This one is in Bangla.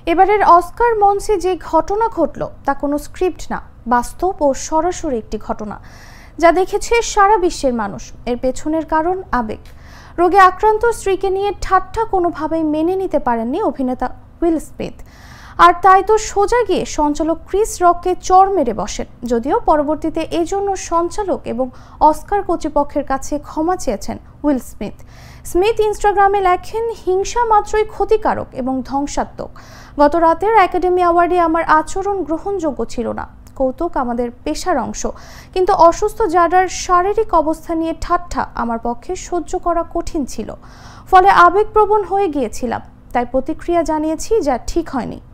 এবারের অস্কার মঞ্চে যে ঘটনা ঘটল তা কোনো স্ক্রিপ্ট না, বাস্তব ও সরাসরি একটি ঘটনা যা দেখেছে সারা বিশ্বের মানুষ। এর পেছনের কারণ আবেগ। রোগে আক্রান্ত স্ত্রীকে নিয়ে ঠাট্টা কোনোভাবেই মেনে নিতে পারেননি অভিনেতা উইল স্মিথ, আর তাই তো সোজা গিয়ে সঞ্চালক ক্রিস রককে চড় মেরে বসেন। যদিও পরবর্তীতে এজন্য সঞ্চালক এবং অস্কার কর্তৃপক্ষের কাছে ক্ষমা চেয়েছেন উইল স্মিথ ইনস্টাগ্রামে লেখেন, হিংসা মাত্রই ক্ষতিকারক এবং ধ্বংসাত্মক। গত রাতের একাডেমি অ্যাওয়ার্ডে আমার আচরণ গ্রহণযোগ্য ছিল না। কৌতুক আমাদের পেশার অংশ, কিন্তু অসুস্থ জাডার শারীরিক অবস্থা নিয়ে ঠাট্টা আমার পক্ষে সহ্য করা কঠিন ছিল। ফলে আবেগপ্রবণ হয়ে গিয়েছিলাম, তাই প্রতিক্রিয়া জানিয়েছি, যা ঠিক হয়নি।